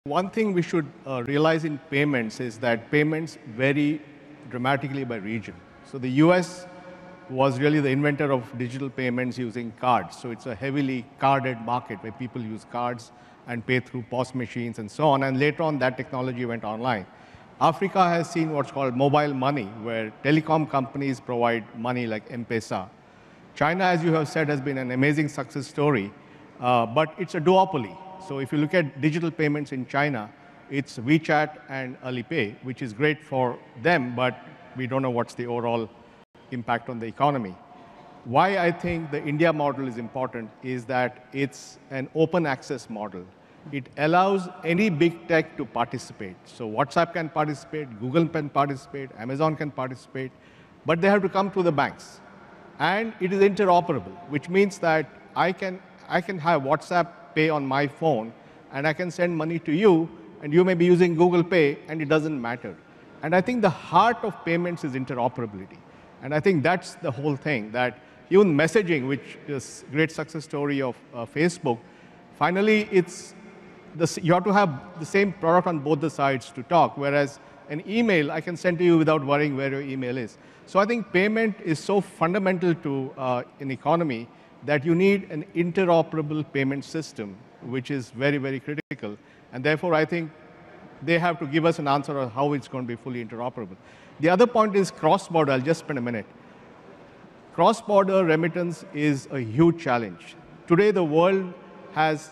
One thing we should realize in payments is that payments vary dramatically by region. So the US was really the inventor of digital payments using cards. So it's a heavily carded market where people use cards and pay through POS machines and so on. And later on, that technology went online. Africa has seen what's called mobile money, where telecom companies provide money like M-Pesa. China, as you have said, has been an amazing success story, but it's a duopoly. So if you look at digital payments in China, it's WeChat and Alipay, which is great for them, but we don't know what's the overall impact on the economy. Why I think the India model is important is that it's an open access model. It allows any big tech to participate. So WhatsApp can participate, Google can participate, Amazon can participate, but they have to come through the banks. And it is interoperable, which means that I can have WhatsApp Pay on my phone, and I can send money to you, and you may be using Google Pay, and it doesn't matter. And I think the heart of payments is interoperability. And I think that's the whole thing, that even messaging, which is a great success story of Facebook, finally you have to have the same product on both the sides to talk, whereas an email I can send to you without worrying where your email is. So I think payment is so fundamental to an economy that you need an interoperable payment system, which is very, very critical. And therefore, I think they have to give us an answer on how it's going to be fully interoperable. The other point is cross-border. I'll just spend a minute. Cross-border remittance is a huge challenge. Today, the world has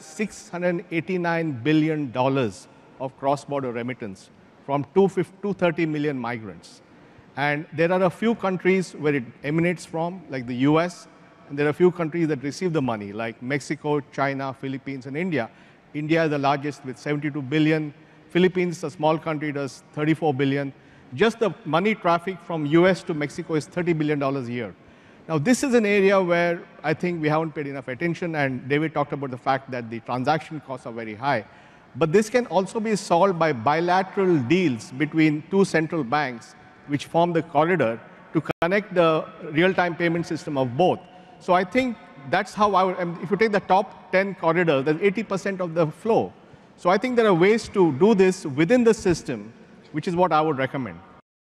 $689 billion of cross-border remittance from 230 million migrants. And there are a few countries where it emanates from, like the US, and there are a few countries that receive the money, like Mexico, China, Philippines, and India. India is the largest with 72 billion. Philippines, a small country, does 34 billion. Just the money traffic from US to Mexico is $30 billion a year. Now, this is an area where I think we haven't paid enough attention, and David talked about the fact that the transaction costs are very high. But this can also be solved by bilateral deals between two central banks, which form the corridor to connect the real-time payment system of both. So I think that's how if you take the top 10 corridors, that's 80% of the flow. So I think there are ways to do this within the system, which is what I would recommend.